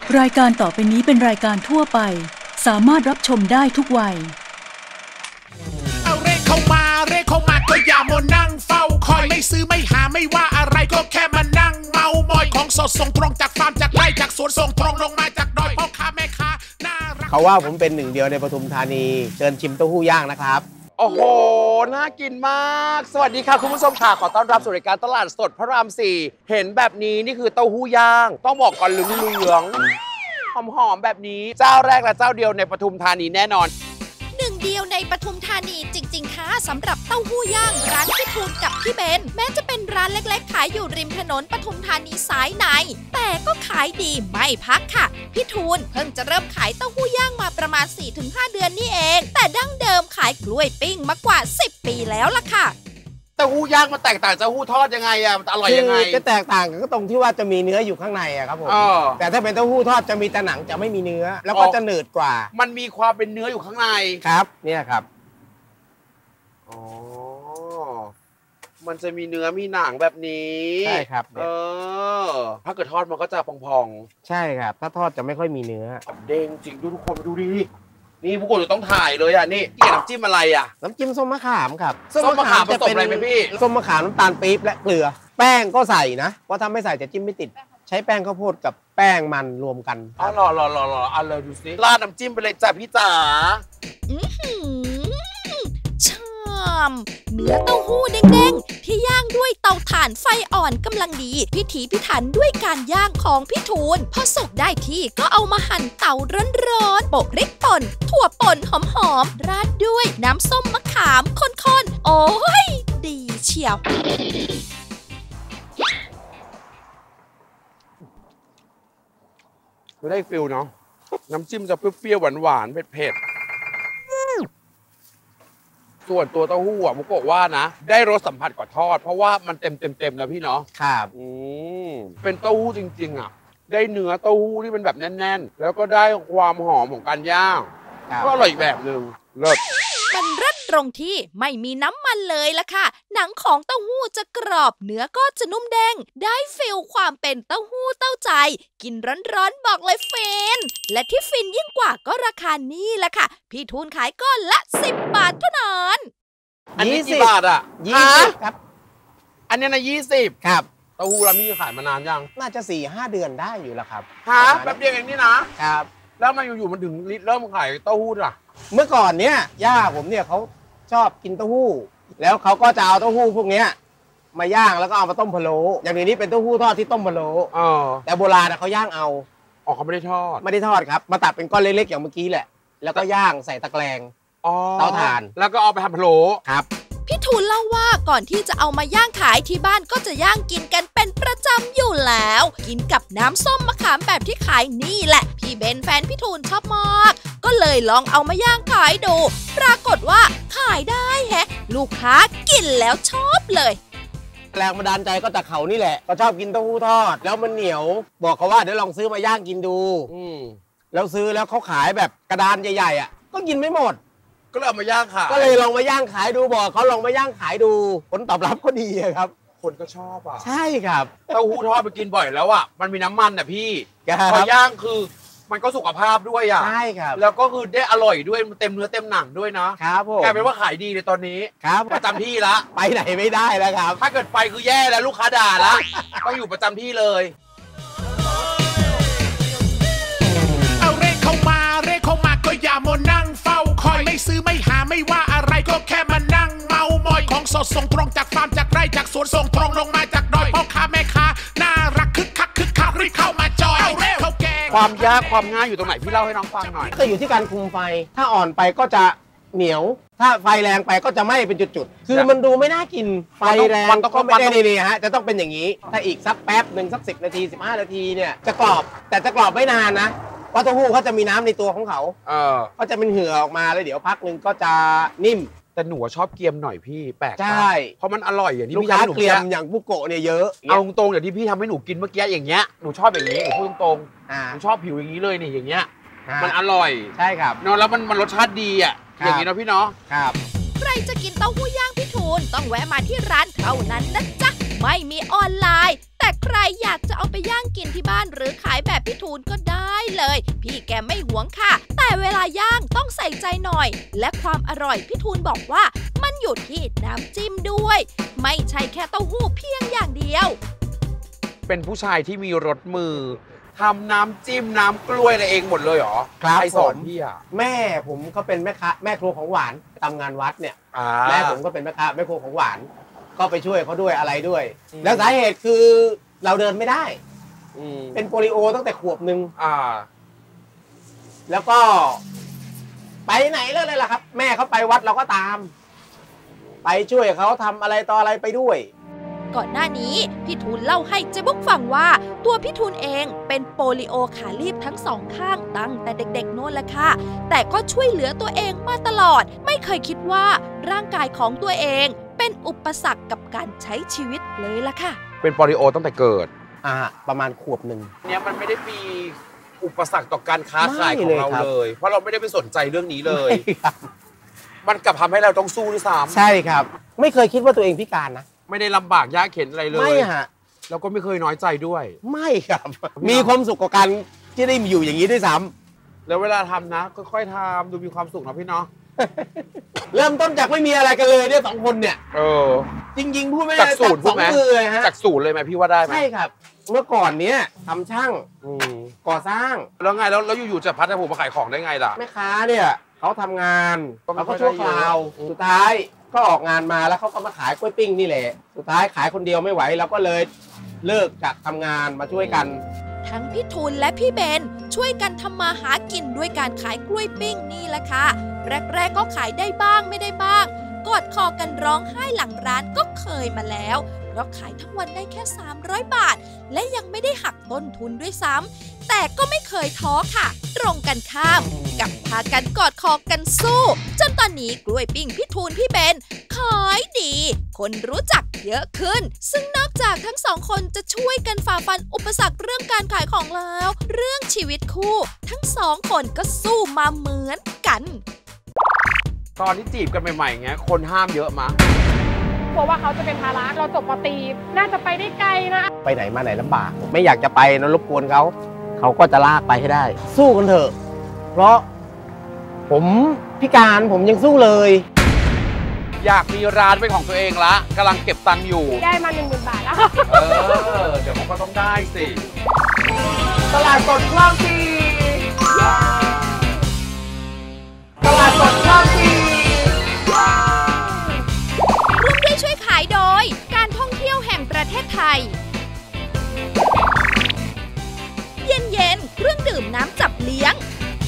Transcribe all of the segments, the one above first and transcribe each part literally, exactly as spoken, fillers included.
รายการต่อไปนี้เป็นรายการทั่วไปสามารถรับชมได้ทุกวัยเอาเร่เข้ามาเร่เข้ามาก็อย่ามานั่งเฝ้าคอยไม่ซื้อไม่หาไม่ว่าอะไรก็แค่มานั่งเมามอยของสดส่งตรงจากฟาร์มจากไร่จากสวนส่งตรงลงมาจากดอยพ่อค้าแม่ค้าน่ารักเขาว่าผมเป็นหนึ่งเดียวในปทุมธานีเชิญชิมเต้าหู้ย่างนะครับโอ้โหน่ากินมากสวัสดีค่ะคุณผู้ชมค่ะขอต้อนรับสู่รายการตลาดสดพระรามสี่เห็นแบบนี้นี่คือเต้าหู้ย่างต้องบอกก่อนเหลืองๆหอมๆแบบนี้เจ้าแรกและเจ้าเดียวในปทุมธานีแน่นอนหนึ่งเดียวในปทุมธานีจริงๆค่ะสำหรับเต้าหู้ย่างร้านพี่ทูลกับพี่เบนแม้จะเป็นร้านเล็กๆขายอยู่ริมถนนปทุมธานีสายในแต่ก็ขายดีไม่พักค่ะพี่ทูลเพิ่งจะเริ่มขายเต้าหู้ย่างมาประมาณ สี่ถึงห้า เดือนนี่เองแต่ดั้งเดิมขายกล้วยปิ้งมากว่าสิบปีแล้วล่ะค่ะเต้าหู้ย่างมันแตกต่างจากเต้าหู้ทอดยังไงอะมันอร่อยยังไงจะแตกต่างกันก็ตรงที่ว่าจะมีเนื้ออยู่ข้างในอะครับผมแต่ถ้าเป็นเต้าหู้ทอดจะมีแต่หนังจะไม่มีเนื้อแล้วก็จะหนืดกว่ามันมีความเป็นเนื้ออยู่ข้างในครับเนี่ยครับอ๋อมันจะมีเนื้อมีหนังแบบนี้ใช่ครับเออถ้าเกิดทอดมันก็จะพองๆใช่ครับถ้าทอดจะไม่ค่อยมีเนื้อเด้งจริงดูทุกคนดูดินี่พวกคุณจะต้องถ่ายเลยอ่ะนี่เกี่ยน้ำจิ้มอะไรอ่ะน้ำจิ้มส้มมะขามครับส้มมะขามผสมอะไรไหมพี่ส้มมะขามน้ำตาลปี๊บและเกลือแป้งก็ใส่นะเพราะถ้าไม่ใส่จะจิ้มไม่ติดใช้แป้งข้าวโพดกับแป้งมันรวมกันอ๋อรอรอรอรอเอาเลยดูสิราดน้ำจิ้มไปเลยจ้ะพี่จ๋าเนื้อเต้าหู้เด้งๆที่ย่างด้วยเตาถ่านไฟอ่อนกำลังดีพิถีพิถันด้วยการย่างของพี่ทูลพอสุกได้ที่ก็เอามาหั่นเตาร้อนๆโปะพริกป่นถั่วป่นหอมๆราดด้วยน้ำส้มมะขามข้นๆโอ้ยดีเชียวไม่ได้ฟิลเนาะน้ำจิ้มจะเปรี้ยวๆหวานๆเผ็ดๆส่วนตัวเต้าหู้อ่ะมุกบอกว่านะได้รสสัมผัสกว่าทอดเพราะว่ามันเต็มเต็มเต็มนะพี่เนาะครับอืมเป็นเต้าหู้จริงๆอ่ะได้เนื้อเต้าหู้ที่เป็นแบบแน่นๆแล้วก็ได้ความหอมของการย่างก็อร่อยอีกแบบหนึ่งเลิศมันรสตรงที่ไม่มีน้ำมันเลยล่ะค่ะหนังของเต้าหู้จะกรอบเนื้อก็จะนุ่มแดงได้ฟิลความเป็นเต้าหู้เต้าใจกินร้อนๆบอกเลยฟินและที่ฟินยิ่งกว่าก็ราคานี้แหละค่ะพี่ทูลขายก้อนละสิบบาทเท่านั้นอันนี้กี่บาทอ่ะยี่สิบครับอันนี้นะยี่สิบครับเต้าหู้ร้านนี้ขายมานานยังน่าจะสี่ห้าเดือนได้อยู่แล้วครับฮะแป๊บเดียวเองนี่นะครับแล้วมาอยู่ๆมันถึงเริ่มขายเต้าหู้ล่ะเมื่อก่อนเนี้ยย่าผมเนี่ยเขาชอบกินเต้าหู้แล้วเขาก็จะเอาเต้าหู้พวกเนี้ยมาย่างแล้วก็เอามาต้มพะโล้อย่างนี้เป็นเต้าหู้ทอดที่ต้มพะโล้แต่โบราณเขาย่างเอาอ๋อเขาไม่ได้ทอดไม่ได้ทอดครับมาตัดเป็นก้อนเล็กๆอย่างเมื่อกี้แหละแล้วก็ย่างใส่ตะแกรงเตาถ่านแล้วก็เอาไปทำพะโล้ครับพี่ทูลเล่าว่าก่อนที่จะเอามาย่างขายที่บ้านก็จะย่างกินกันเป็นประจำอยู่แล้วกินกับน้ำส้มมะขามแบบที่ขายนี่แหละพี่เบนแฟนพี่ทูลชอบมากก็เลยลองเอามาย่างขายดูปรากฏว่าขายได้แฮะลูกค้ากินแล้วชอบเลยแรงบันดาลใจก็จากเขานี่แหละก็ชอบกินเต้าหู้ทอดแล้วมันเหนียวบอกเขาว่าเดี๋ยวลองซื้อมาย่างกินดูอืมแล้วซื้อแล้วเขาขายแบบกระดานใหญ่ๆอ่ะก็กินไม่หมดก็เลยเอามาย่างขายก็เลยลองมาย่างขายดูบอกเขาลองมาย่างขายดูผลตอบรับก็ดีครับคนก็ชอบอ่ะใช่ครับเต้าหู้ทอดไปกินบ่อยแล้วอ่ะมันมีน้ำมันอ่ะพี่พอย่างคือมันก็สุขภาพด้วยอ่ะใช่ครับแล้วก็คือได้อร่อยด้วยเต็มเนื้อเต็มหนังด้วยนะครับผมกลายเป็นว่าขายดีเลยตอนนี้ครับประจำที่ละไปไหนไม่ได้แล้วครับถ้าเกิดไปคือแย่แล้วลูกค้าด่าละต้องอยู่ประจำที่เลยเอาเร่เข้ามาเร่เข้ามาก็อย่ามานั่งเฝ้าคอยไม่ซื้อไม่หาไม่ว่าอะไรก็แค่มานั่งเมามอยของสดส่งตรงจากฟาร์มจากไร่จากสวนส่งตรงลงมาจากดอยพ่อค้าแม่ค้าน่ารักคึกคักคึกคักรีบเข้ามาจอยเอาเร่เข้าแกงความยากความง่ายอยู่ตรงไหนพี่เล่าให้น้องฟังหน่อยก็อยู่ที่การคุมไฟถ้าอ่อนไปก็จะเหนียวถ้าไฟแรงไปก็จะไหม้เป็นจุดๆคือมันดูไม่น่ากินไฟแรงก็ไม่ได้นี่ฮะจะต้องเป็นอย่างนี้ถ้าอีกสักแป๊บหนึ่งสักสิบนาทีสิบห้านาทีเนี่ยจะกรอบแต่จะกรอบไม่นานนะเพราะเต้าหู้เขาจะมีน้ำในตัวของเขาเออเขาจะเป็นเหือออกมาแล้วเดี๋ยวพักหนึ่งก็จะนิ่มแต่หนูชอบเกรียมหน่อยพี่แปลกใช่เพราะมันอร่อยอย่างที่พี่ทำให้หนูเกรียมอย่างบุโกะเนี่ยเยอะเอาตรงๆอย่างที่พี่ทำให้หนูกินเมื่อกี้อย่างเงี้ยหนูชอบอย่างนี้หนูพูดตรงๆหนูชอบผิวอย่างนี้เลยนี่อย่างเงี้ยมันอร่อยใช่ครับเนาะแล้วมันมันรสชาติดีอ่ะอย่างนี้เนาะพี่เนาะครับใครจะกินเต้าหู้ย่างพี่ทูลต้องแวะมาที่ร้านเท่านั้นนะจ๊ะไม่มีออนไลน์แต่ใครอยากจะเอาไปย่างกินที่บ้านหรือขายแบบพี่ทูลก็ได้เลยพี่แกไม่หวงค่ะแต่เวลาย่างต้องใส่ใจหน่อยและความอร่อยพี่ทูลบอกว่ามันอยู่ที่น้ำจิ้มด้วยไม่ใช่แค่เต้าหู้เพียงอย่างเดียวเป็นผู้ชายที่มีรสมือทำน้ำจิ้มน้ำกล้วยอะไรเองหมดเลยเหรอครับใครสอนพี่อ่ะแม่ผมก็เป็นแม่ค้าแม่ครัวของหวานทำงานวัดเนี่ยแม่ผมก็เป็นแม่ค้าแม่ครัวของหวานก็ไปช่วยเขาด้วยอะไรด้วยแล้วสาเหตุคือเราเดินไม่ได้เป็นโปลิโอตั้งแต่ขวบหนึ่งแล้วก็ไปไหนเลยเลยล่ะครับแม่เขาไปวัดเราก็ตามไปช่วยเขาทำอะไรต่ออะไรไปด้วยก่อนหน้านี้พี่ทูลเล่าให้เจ๊บุ๊กฟังว่าตัวพี่ทูลเองเป็นโปลิโอขาลีบทั้งสองข้างตั้งแต่เด็กๆโน่นแหละค่ะแต่ก็ช่วยเหลือตัวเองมาตลอดไม่เคยคิดว่าร่างกายของตัวเองเป็นอุปสรรคกับการใช้ชีวิตเลยล่ะค่ะเป็นโปลิโอตั้งแต่เกิดอ่าประมาณขวบหนึ่งเนี่ยมันไม่ได้มีอุปสรรคต่อการค้าขายของเราเลยเพราะเราไม่ได้ไปสนใจเรื่องนี้เลยมันกลับทำให้เราต้องสู้ด้วยซ้ำใช่ครับไม่เคยคิดว่าตัวเองพิการนะไม่ได้ลำบากยากเข็นอะไรเลยไม่ฮะแล้วก็ไม่เคยน้อยใจด้วยไม่ครับมีความสุขกับการที่ได้อยู่อย่างนี้ด้วยซ้ำแล้วเวลาทำนะค่อยๆทำดูมีความสุขนะพี่เนาะเริ่มต้นจากไม่มีอะไรกันเลยเนี่ยสองคนเนี่ยเออจริงๆพูดไม่ได้จากศูนย์พูดไหมฮะจากศูนย์เลยไหมพี่ว่าได้ไหมใช่ครับเมื่อก่อนเนี้ยทำช่างก่อสร้างแล้วไงแล้วแล้วอยู่ๆจะพัฒนาผมมาขายของได้ไงล่ะแม่ค้าเนี่ยเขาทำงานเขาก็ชั่วคราวสุดท้ายก็ออกงานมาแล้วเขาก็มาขายกล้วยปิ้งนี่แหละสุดท้ายขายคนเดียวไม่ไหวเราก็เลยเลิกจากทำงานมาช่วยกันทั้งพี่ทูลและพี่เบนช่วยกันทำมาหากินด้วยการขายกล้วยปิ้งนี่แหละค่ะแรกๆก็ขายได้บ้างไม่ได้บ้างกอดคอกันร้องไห้หลังร้านก็เคยมาแล้วเพราะขายทั้งวันได้แค่สามร้อยบาทและยังไม่ได้หักต้นทุนด้วยซ้ำแต่ก็ไม่เคยท้อค่ะตรงกันข้ามกับพากันกอดคอกันสู้จนตอนนี้กล้วยปิ้งพี่ทูลพี่เบนขายดีคนรู้จักเยอะขึ้นซึ่งนอกจากทั้งสองคนจะช่วยกันฝ่าฟันอุปสรรคเรื่องการขายของแล้วเรื่องชีวิตคู่ทั้งสองคนก็สู้มาเหมือนกันตอนที่จีบกันใหม่ๆเงี้ยคนห้ามเยอะมั้ยกลัวว่าเขาจะเป็นภาระเราจบปตรีน่าจะไปได้ไกลนะไปไหนมาไหนลำบากไม่อยากจะไปนะรบกวนเขาเขาก็จะลากไปให้ได้สู้กันเถอะเพราะผมพิการผมยังสู้เลยอยากมีร้านเป็นของตัวเองละกำลังเก็บตังค์อยู่ได้มาหนึ่งหมื่นบาทแล้วเออเดี๋ยวมันก็ต้องได้สิตลาดสดคลองสี่ตลาดสดคลองสี่ร่วมด้วยช่วยขายโดยการท่องเที่ยวแห่งประเทศไทยเย็นเย็นเครื่องดื่มน้ำจับเลี้ยง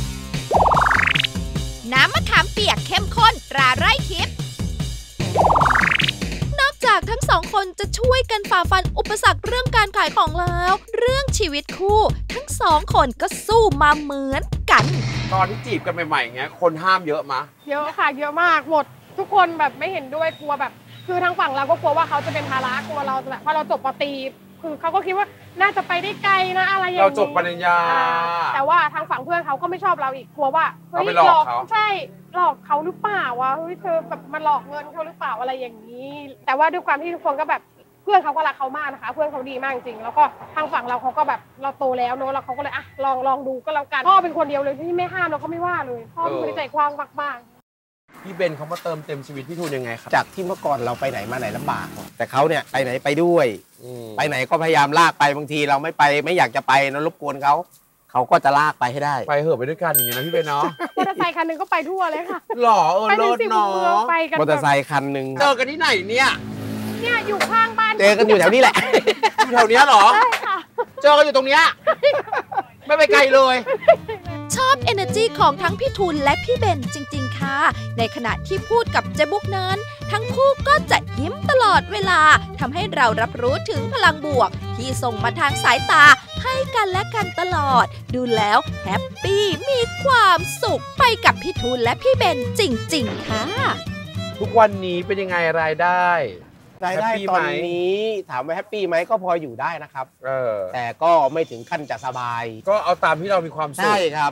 น้ำมะขามเปียกเข้มข้นตราไร่ทิพย์นอกจากทั้งสองคนจะช่วยกันฝ่าฟันอุปสรรคเรื่องการขายของแล้วเรื่องชีวิตคู่ทั้งสองคนก็สู้มาเหมือนกันตอนที่จีบกันใหม่ๆเงี้ยคนห้ามเยอะมะเยอะค่ะเยอะมากหมดทุกคนแบบไม่เห็นด้วยกลัวแบบคือทางฝั่งเราก็กลัวว่าเขาจะเป็นภาระกลัวเราแบบพอเราจบปตรีคือเขาก็คิดว่าน่าจะไปได้ไกลนะอะไรอย่างนี้เราจบปริญญาแต่ว่าทางฝั่งเพื่อนเขาก็ไม่ชอบเราอีกกลัวว่าเฮ้ยหลอกเขาใช่หลอกเขาหรือเปล่าวะเฮ้ยเธอแบบมาหลอกเงินเขาหรือเปล่าอะไรอย่างนี้แต่ว่าด้วยความที่ทุกคนก็แบบเพื่อนเขาก็รักเขามากนะคะเพื่อนเขาดีมากจริงแล้วก็ทางฝั่งเราเขาก็แบบเราโตแล้วเนอะแล้วเขาก็เลยอ่ะลองลองดูก็แล้วกันพ่อเป็นคนเดียวเลยที่ไม่ห้ามเราก็ไม่ว่าเลยพ่อเป็นคนใจกว้างมากๆพี่เบนเขามาเติมเต็มชีวิตพี่ทูลยังไงครับจากที่เมื่อก่อนเราไปไหนมาไหนลำบากแต่เขาเนี่ยไปไหนไปด้วยไปไหนก็พยายามลากไปบางทีเราไม่ไปไม่อยากจะไปนะรบกวนเขาเขาก็จะลากไปให้ได้ไปเหอะไปด้วยกันอย่างนี้นะพี่เบนเนาะมอเตอร์ไซค์คันนึงก็ไปทั่วเลยค่ะหล่อเออเลิศเนาะมอเตอร์ไซค์คันนึงเจอกันที่ไหนเนี่ยเนี่ยอยู่ข้างบ้านเจอกันอยู่แถวนี้แหละอยู่แถวนี้หรอใช่ค่ะเจอกันอยู่ตรงเนี้ยไม่ไปไกลเลยชอบ energy ของทั้งพี่ทูลและพี่เบนจริงๆค่ะในขณะที่พูดกับเจ๊บุ๊กนั้นทั้งคู่ก็จะยิ้มตลอดเวลาทำให้เรารับรู้ถึงพลังบวกที่ส่งมาทางสายตาให้กันและกันตลอดดูแล้วแฮปปี้มีความสุขไปกับพี่ทูลและพี่เบนจริงๆค่ะทุกวันนี้เป็นยังไงรายได้รายได้ตอนนี้ถามว่าแฮปปี้ไหมก็พออยู่ได้นะครับแต่ก็ไม่ถึงขั้นจะสบายก็เอาตามที่เรามีความสุขใช่ครับ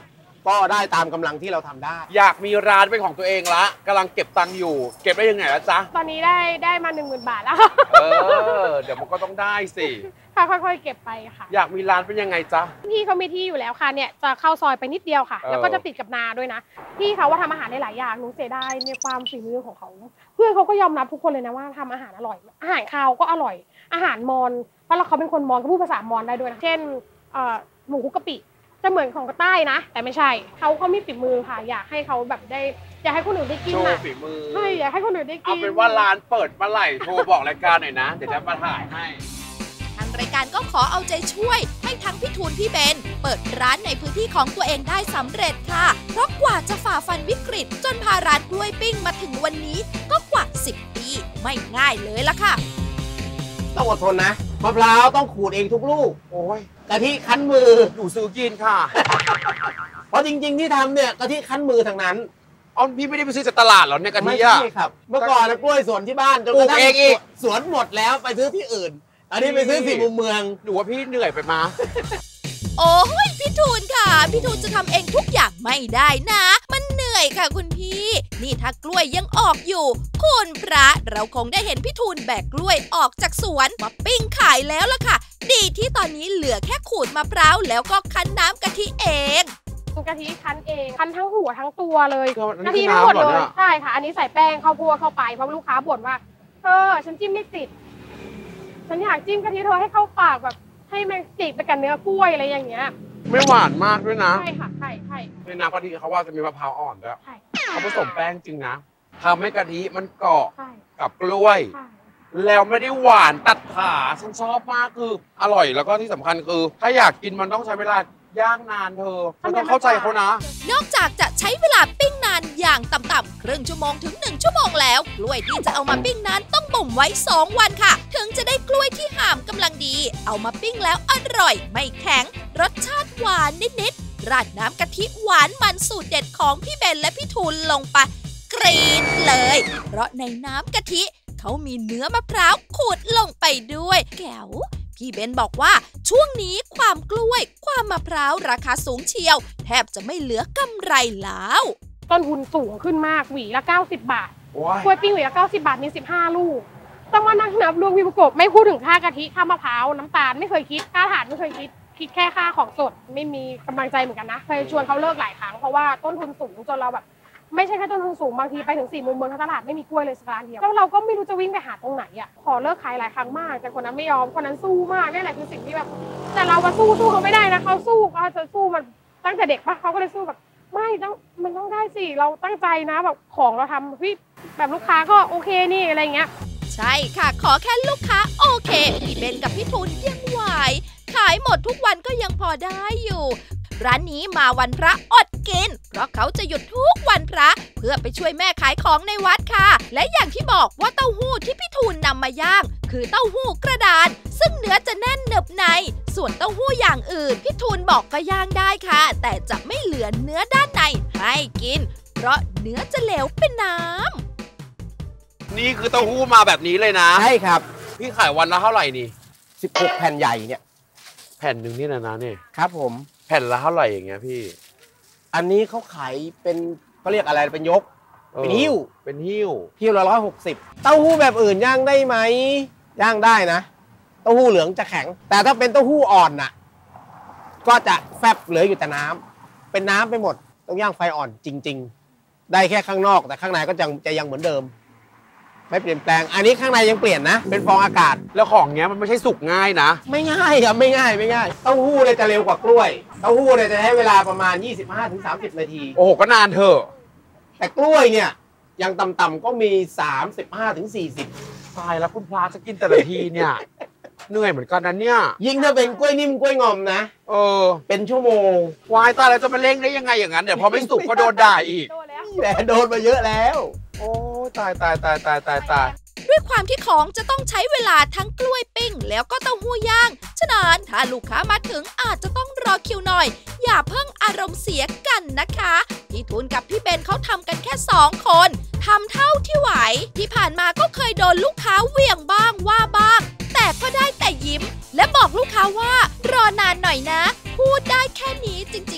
ก็ได้ตามกำลังที่เราทำได้อยากมีร้านเป็นของตัวเองละกำลังเก็บตังค์อยู่เก็บได้ยังไงละจ๊ะตอนนี้ได้ได้มาหนึ่งหมื่นบาทแล้วเออเดี๋ยวมันก็ต้องได้สิค่ะค่อยๆเก็บไปค่ะอยากมีร้านเป็นยังไงจ๊ะพี่เขามีที่อยู่แล้วค่ะเนี่ยจะเข้าซอยไปนิดเดียวค่ะแล้วก็จะติดกับนาด้วยนะพี่เขาว่าทำอาหารได้หลายอย่างหนูเสียดายในความฝีมือของเขาเพื่อนเขาก็ยอมรับทุกคนเลยนะว่าทำอาหารอร่อยอาหารคาวก็อร่อยอาหารมอญเพราะเขาเป็นคนมอญก็พูดภาษามอญได้ด้วยนะเช่นหมูคุกกะปิจะเหมือนของใต้นะแต่ไม่ใช่เขาเขามีฝีมือค่ะอยากให้เขาแบบได้อยากให้คนอื่นได้กินโชว์ฝีมือใช่อยากให้คนอื่นได้กินเอาเป็นว่าร้านเปิดเมื่อไหร่โทรบอกรายการหน่อยนะเดี๋ยวจะมาถ่ายให้ทางรายการก็ขอเอาใจช่วยให้ทั้งพี่ทูลพี่เบนเปิดร้านในพื้นที่ของตัวเองได้สำเร็จค่ะเพราะกว่าจะฝ่าฟันวิกฤตจนพาร้านกล้วยปิ้งมาถึงวันนี้ก็กว่าสิบปีไม่ง่ายเลยล่ะค่ะต้องอดทนนะมะพร้าวต้องขูดเองทุกลูกโอ้ยกะทิคั้นมือหนูซื้อกินค่ะเพราะจริงๆที่ทำเนี่ยกะทิคั้นมือทางนั้นอ๋อพี่ไม่ได้ไปซื้อจากตลาดหรอเนี่ยกะทิอ่ะไม่ใช่ครับเมื่อก่อนนะกล้วยสวนที่บ้านจนกระทั่งสวนหมดแล้วไปซื้อที่อื่นอันนี้ไปซื้อสี่มุมเมืองหนูว่าพี่เหนื่อยไปมาโอ้ยพี่ทูลค่ะพี่ทูลจะทำเองทุกอย่างไม่ได้นะมันเหนื่อยค่ะคุณพี่นี่ถ้ากล้วยยังออกอยู่คุณพระเราคงได้เห็นพี่ทูลแบกกล้วยออกจากสวนมาปิ้งขายแล้วล่ะค่ะดีที่ตอนนี้เหลือแค่ขูดมะพร้าวแล้วก็คั้นน้ำกะทิเองกะทิคั้นเองคั้นทั้งหัวทั้งตัวเลยกะทิทั้งหมดเลยใช่ค่ะอันนี้ใส่แป้งข้าวโพดเข้าไปเพราะลูกค้าบ่นว่าเธอฉันจิ้มไม่ติดฉันอยากจิ้มกะทิเธอให้เข้าปากแบบให้มันติดไปกับเนื้อกล้วยอะไรอย่างเงี้ยไม่หวานมากด้วยนะใช่ค่ะใช่ใช่ในน้ำกะทิเขาว่าจะมีมะพร้าวอ่อนด้วยเขาผสมแป้งจริงนะทำให้กะทิมันเกาะกับกล้วยแล้วไม่ได้หวานตัดขาฉันชอบมากคืออร่อยแล้วก็ที่สำคัญคือถ้าอยากกินมันต้องใช้เวลาย่างนานเธอเธอต้องเข้าใจเขานะนอกจากจะใช้เวลาปิ้งนานอย่างต่ำๆครึ่งชั่วโมงถึงหนึ่งชั่วโมงแล้วกล้วยที่จะเอามาปิ้งนั้นต้องบ่มไว้สองวันค่ะถึงจะได้กล้วยที่ห่ามกำลังดีเอามาปิ้งแล้วอร่อยไม่แข็งรสชาติหวานนิดๆราดน้ำกะทิหวานมันสูตรเด็ดของพี่เบนและพี่ทูลลงไปกรี๊ดเลยเพราะในน้ำกะทิเขามีเนื้อมะพร้าวขูดลงไปด้วยแก้วพี่เบนบอกว่าช่วงนี้ความกล้วยความมะพร้าวราคาสูงเชียวแทบจะไม่เหลือกำไรแล้วต้นทุนสูงขึ้นมากหวีละเก้าสิบบาทกล้วยปิ้งหวีละเก้าสิบบาทมีสิบห้าลูกต้องมานั่งนับรวมพี่ประกบไม่พูดถึงค่ากะทิค่ามะพร้าวน้ำตาลไม่เคยคิดค่าถ่านไม่เคยคิดคิดแค่ค่าของสดไม่มีกำลังใจเหมือนกันนะเคยชวนเขาเลิกหลายครั้งเพราะว่าต้นทุนสูงจนเราแบบไม่ใช่แค่ต้นทุนสูงบางทีไปถึงสี่มุมเมืองทั้งตลาดไม่มีกล้วยเลยสักร้านเดียวแล้วเราก็ไม่รู้จะวิ่งไปหาตรงไหนอ่ะขอเลิกขายหลายครั้งมากแต่คนนั้นไม่ยอมคนนั้นสู้มากนี่แหละคือสิ่งที่แบบแต่เรามาสู้สู้เขาไม่ได้นะเขาสู้เขาจะสู้มันตั้งแต่เด็กปะเขาก็เลยสู้แบบไม่ต้องมันต้องได้สิเราตั้งใจนะแบบของเราทำพี่แบบลูกค้าก็โอเคนี่อะไรเงี้ยใช่ค่ะขอแค่ลูกค้าโอเคพี่เบนกับพี่ทูลยังไหวขายหมดทุกวันก็ยังพอได้อยู่ร้านนี้มาวันพระอดกินเพราะเขาจะหยุดทุกวันพระเพื่อไปช่วยแม่ขายของในวัดค่ะและอย่างที่บอกว่าเต้าหู้ที่พี่ทูลนำมาย่างคือเต้าหู้กระดานซึ่งเนื้อจะแน่นหนึบในส่วนเต้าหู้อย่างอื่นพี่ทูลบอกก็ย่างได้ค่ะแต่จะไม่เหลือเนื้อด้านในให้กินเพราะเนื้อจะเหลวเป็นน้ำนี่คือเต้าหู้มาแบบนี้เลยนะใช่ครับพี่ขายวันละเท่าไหร่นี่สิบหกแผ่นใหญ่เนี่ยแผ่นหนึ่งนี่นะนะเนี่ยครับผมแผ่นละเท่าไหร่อย่างเงี้ยพี่อันนี้เขาขายเป็นเขาเรียกอะไรเป็นยกเป็นหิ้วเป็นหิ้วหิ้วละร้อยหกสิบเต้าหู้แบบอื่นย่างได้ไหมย่างได้นะเต้าหู้เหลืองจะแข็งแต่ถ้าเป็นเต้าหู้อ่อนน่ะก็จะแฟบเหลืออยู่แต่น้ำเป็นน้ำไปหมดต้องย่างไฟอ่อนจริงๆได้แค่ข้างนอกแต่ข้างในก็จะจะยังเหมือนเดิมไม่เปลี่ยนแปลงอันนี้ข้างในยังเปลี่ยนนะเป็นฟองอากาศแล้วของเงี้ยมันไม่ใช่สุกง่ายนะไม่ง่ายครับไม่ง่ายไม่ง่ายเต้าหู้เลยจะเร็วกว่ากล้วยเต้าหู้เลยจะใช้เวลาประมาณ ยี่สิบห้าถึงสามสิบ นาทีโอ้โหก็นานเถอะแต่กล้วยเนี่ยยังต่ำๆก็มี สามสิบห้าถึงสี่สิบตายแล้วคุณพระจะกินแต่ละทีเนี่ยเหนื่อยเหมือนกันนะเนี่ยยิ่งถ้าเป็นกล้วยนิ่มกล้วยงอมนะเออเป็นชั่วโมงวายตายแล้วจะมาเร่งได้ยังไงอย่างนั้นเดี๋ยวพอไม่สุกก็โดนด่าอีกแต่โดนมาเยอะแล้วโอ้ตายตายตายตายตายตายด้วยความที่ของจะต้องใช้เวลาทั้งกล้วยปิ้งแล้วก็เต้าหู้ย่างฉะนั้นถ้าลูกค้ามาถึงอาจจะต้องรอคิวหน่อยอย่าเพิ่งอารมณ์เสียกันนะคะพี่ทูลกับพี่เบนเขาทำกันแค่สองคนทำเท่าที่ไหวที่ผ่านมาก็เคยโดนลูกค้าเหวี่ยงบ้างว่าบ้างแต่ก็ได้แต่ยิ้มและบอกลูกค้ารอนานหน่อยนะพูดได้แค่นี้จริงๆค่ะเพ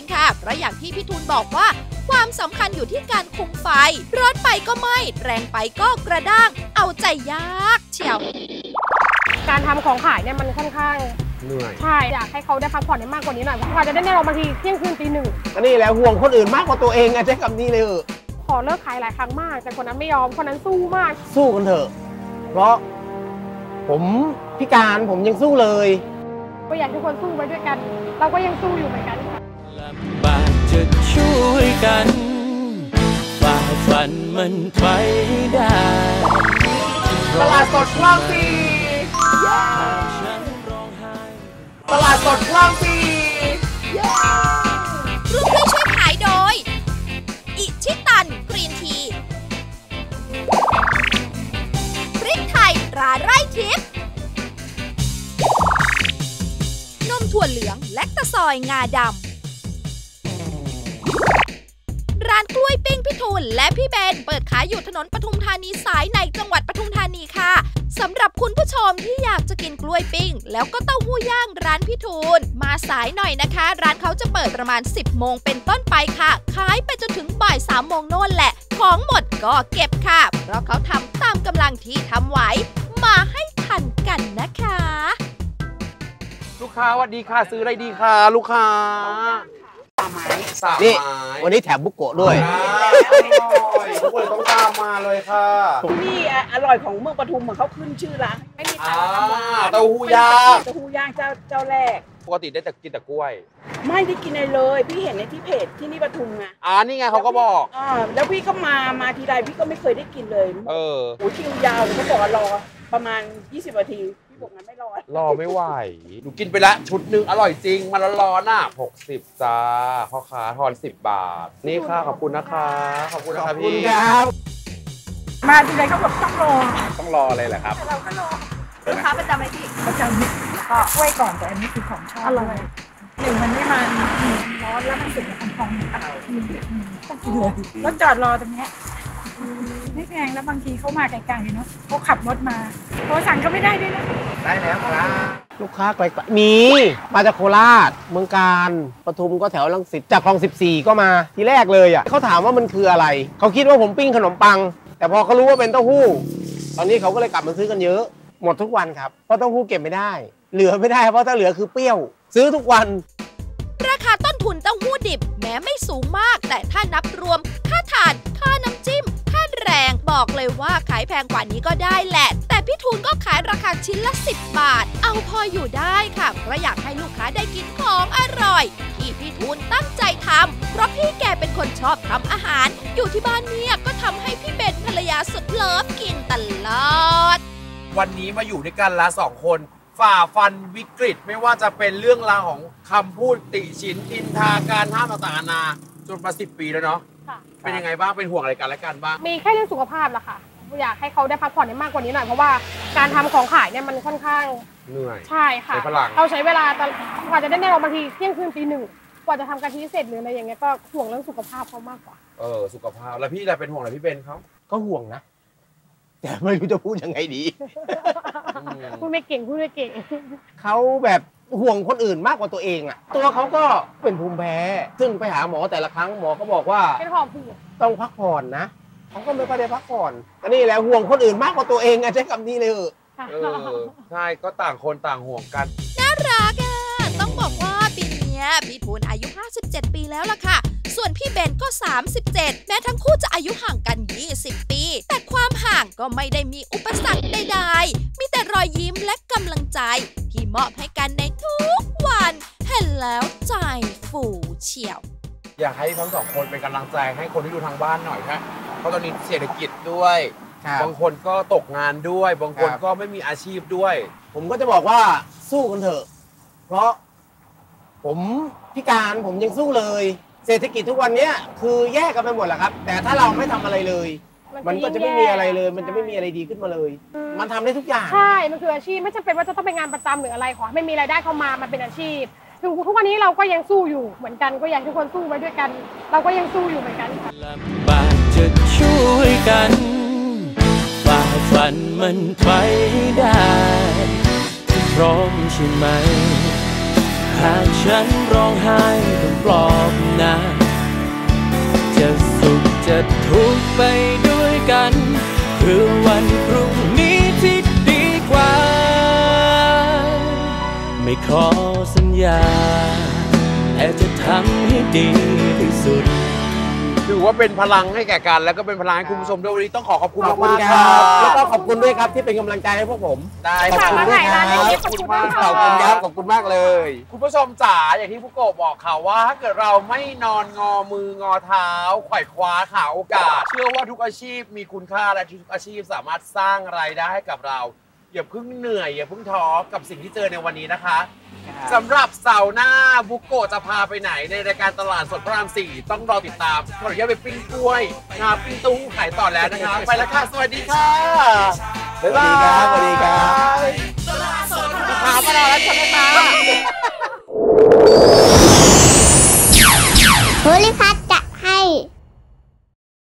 ราะอย่างที่พี่ทูลบอกว่าความสำคัญอยู่ที่การคุมไฟร้อนไปก็ไหม้แรงไปก็กระด้างเอาใจยากเชียวการทำของขายเนี่ยมันค่อนข้างเหนื่อยใช่อยากให้เขาได้พักผ่อนได้มากกว่านี้หน่อยกว่าจะได้แน่นอนบางทีเที่ยงคืนตีหนึ่งก็นี่แหละห่วงคนอื่นมากกว่าตัวเองอะใช้คำนี้เลยขอเลิกขายหลายครั้งมากแต่คนนั้นไม่ยอมคนนั้นสู้มากสู้กันเถอะเพราะผมพิการผมยังสู้เลยก็อยากทุกคนสู้ไว้ด้วยกันเราก็ยังสู้อยู่เหมือนกันค่ะลำบากจะช่วยกันฝ่าฟันมันไปได้ตลาดสดคลองสี่ตลาดสดคลองสี่ร่วมด้วยช่วยขายโดยอิชิตันกรีนทีพริกไทยตราไร่ทิพย์นมถั่วเหลืองแลคตาซอยงาดำร้านกล้วยปิ้งพี่ทูลและพี่เบนเปิดขายอยู่ถนนปทุมธานีสายในจังหวัดปทุมธานีค่ะสำหรับคุณผู้ชมที่อยากจะกินกล้วยปิ้งแล้วก็เต้าหู้ย่างร้านพี่ทูลมาสายหน่อยนะคะร้านเขาจะเปิดประมาณสิบโมงเป็นต้นไปค่ะขายไปจนถึงบ่ายสามโมงโน่นแหละของหมดก็เก็บค่ะเพราะเขาทำตามกำลังที่ทำไหวมาให้ทันกันนะคะลูกค้าสวัสดีค่ะซื้ออะไรดีคะลูกค้าสามไม้สามนี่ไม้วันนี้แถมบุกโกะด้วยทุกคนต้องตามมาเลยค่ะที่นี่อร่อยของเมืองปทุมเหมือนเขาขึ้นชื่อร้านไม่มีใครทำร้านเต้าหู้ย่างเต้าหู้ย่างเจ้าเจ้าแรกปกติได้แต่กินแต่กล้วยไม่ได้กินเลยเลยพี่เห็นในที่เพจที่นี่ปทุมไงอ่านี่ไงเขาก็บอกอ่าแล้วพี่ก็มามาทีไรพี่ก็ไม่เคยได้กินเลยเออโอ้คิวยาวเขาบอกรอประมาณยี่สิบนาทีพี่บอกงั้นไม่รอรอไม่ไหวหนูกินไปละชุดหนึ่งอร่อยจริงมันร้อนๆน่ะหกสิบจ้าพ่อค้าทอนสิบบาทนี่ค่ะขอบคุณนะคะขอบคุณนะคะพี่ครับมาทีไรเขาบอกต้องรอต้องรอเลยแหละครับเราก็รอลูกค้าประจำไหมพี่ประจำก็กล้วยก่อนแต่อันนี้คือของชอบอร่อยหนึ่งมันไม่มันร้อนแล้วมันสุกมันพองอร่อยต้องกินเลยรถจอดรอตรงนี้ไม่แพงแล้วบางทีเขามาไกลๆเนาะเขาขับรถมาโทรสั่งก็ไม่ได้ด้วยนะได้แล้วครับลูกค้าไกลๆมีมาจากโคราชเมืองการปทุมก็แถวรังสิตจากคลองสิบสี่ก็มาทีแรกเลยอ่ะเขาถามว่ามันคืออะไรเขาคิดว่าผมปิ้งขนมปังแต่พอเขารู้ว่าเป็นเต้าหู้ตอนนี้เขาก็เลยกลับมาซื้อกันเยอะหมดทุกวันครับเพราะเต้าหู้เก็บไม่ได้เหลือไม่ได้เพราะถ้าเหลือคือเปรี้ยวซื้อทุกวันราคาต้นทุนเต้าหู้ดิบแม้ไม่สูงมากแต่ถ้านับรวมค่าถ่านค่าน้ำจิ้มค่าแรงบอกเลยว่าขายแพงกว่านี้ก็ได้แหละแต่พี่ทูลก็ขายราคาชิ้นละสิบบาทเอาพออยู่ได้ค่ะเพราะอยากให้ลูกค้าได้กินของอร่อยที่พี่ทูลตั้งใจทำเพราะพี่แกเป็นคนชอบทำอาหารอยู่ที่บ้านเนี่ยก็ทำให้พี่เบนภรรยาสุดเลิฟกินตลอดวันนี้มาอยู่ด้วยกันละสองคนฝ่าฟันวิกฤตไม่ว่าจะเป็นเรื่องราวของคำพูดติฉินอินทาการห้ามต่างๆนานาจนมาสิบปีแล้วเนาะเป็นยังไงบ้างเป็นห่วงอะไรกันและกันบ้างมีแค่เรื่องสุขภาพละค่ะอยากให้เขาได้พักผ่อนได้มากกว่านี้หน่อยเพราะว่าการทำของขายเนี่ยมันค่อนข้างเหนื่อยใช่ค่ะเราใช้เวลากว่าจะได้แน่นอนบางทีเที่ยงคืนตีหนึ่งกว่าจะทำกะทิเสร็จหรืออะไรอย่างเงี้ยก็ห่วงเรื่องสุขภาพเขามากกว่าเออสุขภาพแล้วพี่อะไรเป็นห่วงอะไรพี่เบนเขาก็ห่วงนะแต่ไม่รู้จะพูดยังไงดีพูดไม่เก่งพูดไม่เก่งเขาแบบห่วงคนอื่นมากกว่าตัวเองอ่ะตัวเขาก็เป็นภูมิแพ้ซึ่งไปหาหมอแต่ละครั้งหมอก็บอกว่าเป็นหอบหืดต้องพักผ่อนนะเขาก็ไม่ค่อยได้พักผ่อนก็นี่แหละห่วงคนอื่นมากกว่าตัวเองอ่ะใช้คำนี้เลยเออใช่ก็ต่างคนต่างห่วงกันน่ารักอ่ะต้องบอกว่าปีนี้พี่ทูลอายุห้าสิบเจ็ดปีแล้วล่ะค่ะส่วนพี่เบนก็สามสิบเจ็ดแม้ทั้งคู่จะอายุห่างกันยี่สิบปีแต่ความห่างก็ไม่ได้มีอุปสรรคใดๆมีแต่รอยยิ้มและกำลังใจที่มอบให้กันในทุกวันเห็นแล้วใจฟูเฉียวอยากให้ทั้งสองคนเป็นกำลังใจให้คนที่ดูทางบ้านหน่อยครับเพราะตอนนี้เศรษฐกิจด้วยบางคนก็ตกงานด้วยบางคนก็ไม่มีอาชีพด้วยผมก็จะบอกว่าสู้กันเถอะเพราะผมพิการผมยังสู้เลยเศรษฐกิจทุกวันนี้คือแยกกันไปหมดแหละครับแต่ถ้าเราไม่ทำอะไรเลยมันก็จะไม่มีอะไรเลยมันจะไม่มีอะไรดีขึ้นมาเลยมันทำได้ทุกอย่างใช่มันคืออาชีพไม่จำเป็นว่าจะต้องเป็นงานประจำหรืออะไรขอไม่มีรายได้เข้ามามันเป็นอาชีพถึงทุกวันนี้เราก็ยังสู้อยู่เหมือนกันก็อยากทุกคนสู้ไว้ด้วยกันเราก็ยังสู้อยู่เหมือนกันลำบากจะช่วยกันฝ่าฟันมันไปได้พร้อมใช่ไหมหหากฉันร้องไห้ต้องปลอบนะจะสุขจะทุกข์ไปด้วยกันเพื่อวันพรุ่งนี้ที่ดีกว่าไม่ขอสัญญาแต่จะทำให้ดีที่สุดถือว่าเป็นพลังให้แก่กันแล้วก็เป็นพลังให้คุณผู้ชมด้วยวันนี้ต้องขอขอบคุณขอบคุณมากๆคครัรับบ แล้วก็ขอบคุณด้วยครับที่เป็นกำลังใจให้พวกผมได้ขอบคุณด้วยครับขอบคุณมากขอบคุณครับขอบคุณมากเลยคุณผู้ชมจ๋าอย่างที่ผู้โกบบอกค่ะว่าถ้าเกิดเราไม่นอนงอมืองอเท้าไขว่คว้าหาโอกาสเชื่อว่าทุกอาชีพมีคุณค่าและทุกอาชีพสามารถสร้างรายได้ให้กับเราอย่าเพิ่งเหนื่อยอย่าเพิ่งท้อกับสิ่งที่เจอในวันนี้นะคะสำหรับเสาร์หน้าบุกโกจะพาไปไหนในรายการตลาดสดพระรามสี่ต้องรอติดตามขออนุญาตไปปิ้งกล้วยนะปิ้งตู้ขายต่อแล้วนะคะไปแล้วค่ะสวัสดีค่ะบ๊ายบายสวัสดีครับตลาดสดลูกค้ามารอแล้วใช่ไหมคะโพลิพัท